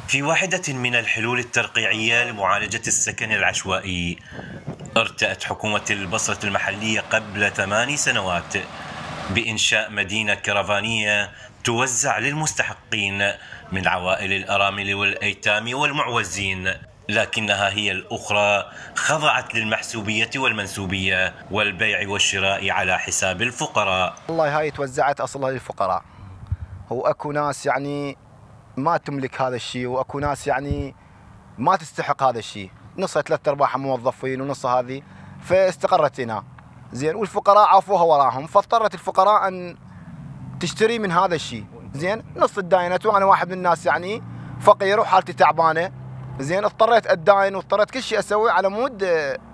في واحدة من الحلول الترقيعية لمعالجة السكن العشوائي، ارتأت حكومة البصرة المحلية قبل 8 سنوات بإنشاء مدينة كرفانية توزع للمستحقين من عوائل الأرامل والأيتام والمعوزين، لكنها هي الأخرى خضعت للمحسوبية والمنسوبية والبيع والشراء على حساب الفقراء. والله هاي توزعت أصلها للفقراء، وأكو ناس يعني ما تملك هذا الشيء، وأكو ناس يعني ما تستحق هذا الشيء، نصها 3/4 موظفين ونصها هذه، فاستقرت هنا زين، والفقراء عافوها وراهم، فاضطرت الفقراء أن تشتري من هذا الشيء زين، نص الداينت، وأنا واحد من الناس يعني فقير وحالتي تعبانة زين، اضطريت أداين واضطريت كل شيء أسوي على مود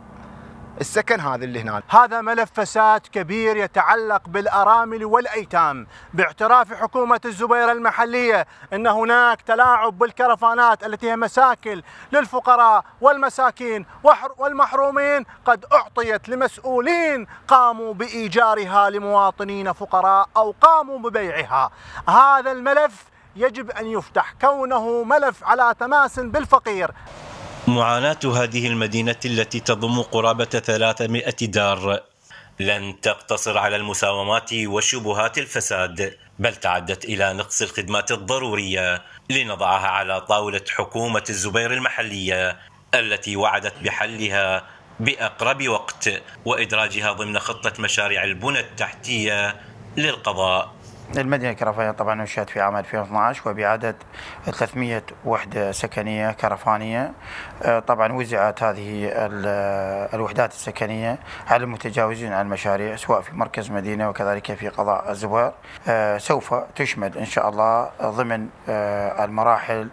السكن هذا اللي هنا. هذا ملف فساد كبير يتعلق بالأرامل والأيتام، باعتراف حكومة الزبير المحلية أن هناك تلاعب بالكرفانات التي هي مساكن للفقراء والمساكين والمحرومين، قد أعطيت لمسؤولين قاموا بإيجارها لمواطنين فقراء أو قاموا ببيعها. هذا الملف يجب أن يفتح، كونه ملف على تماس بالفقير. معاناة هذه المدينة التي تضم قرابة 300 دار لن تقتصر على المساومات وشبهات الفساد، بل تعدت إلى نقص الخدمات الضرورية، لنضعها على طاولة حكومة الزبير المحلية التي وعدت بحلها بأقرب وقت وإدراجها ضمن خطة مشاريع البنى التحتية للقضاء. المدينة الكرفانية طبعا انشأت في عام 2012 وبعدد 300 وحدة سكنية كرفانية. طبعا وزعت هذه الوحدات السكنية على المتجاوزين عن المشاريع سواء في مركز مدينة وكذلك في قضاء الزبير. سوف تشمل إن شاء الله ضمن المراحل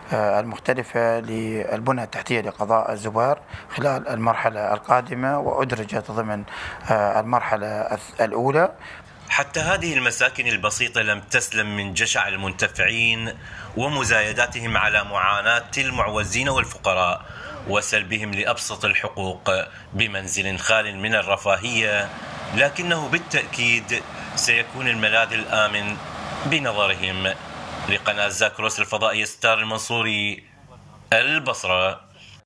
المختلفة للبنى التحتية لقضاء الزبير خلال المرحلة القادمة، وأدرجت ضمن المرحلة الأولى. حتى هذه المساكن البسيطة لم تسلم من جشع المنتفعين ومزايداتهم على معاناة المعوزين والفقراء وسلبهم لأبسط الحقوق بمنزل خال من الرفاهية، لكنه بالتأكيد سيكون الملاذ الآمن بنظرهم. لقناة زاكروس الفضائية ستار المنصوري، البصرة.